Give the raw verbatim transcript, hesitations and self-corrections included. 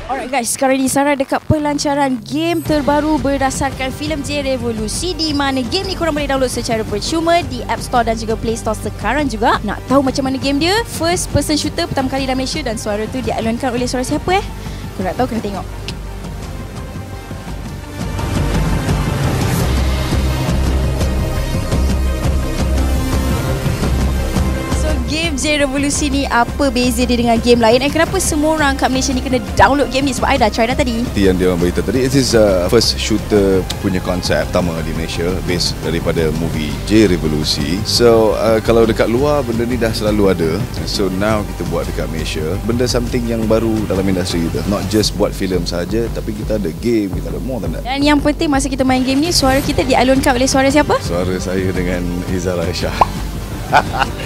Alright guys, sekarang ni Sarah dekat pelancaran game terbaru berdasarkan filem JRevolusi, di mana game ni korang boleh download secara percuma di App Store dan juga Play Store sekarang juga. Nak tahu macam mana game dia? First person shooter pertama kali dalam Malaysia, dan suara tu dialunkan oleh suara siapa eh? Kau nak tahu, kena tengok. Game JRevolusi ni apa beza dia dengan game lain, dan kenapa semua orang kat Malaysia ni kena download game ni? Sebab I dah try dah tadi. Yang dia orang beritahu tadi, it is a first shooter punya konsep pertama di Malaysia, based daripada movie JRevolusi. So uh, kalau dekat luar benda ni dah selalu ada, so now kita buat dekat Malaysia, benda something yang baru dalam industri kita. Not just buat filem saja, tapi kita ada game, kita ada more than that. Dan yang penting masa kita main game ni, suara kita dialunkan oleh suara siapa? Suara saya dengan Izara Aisyah.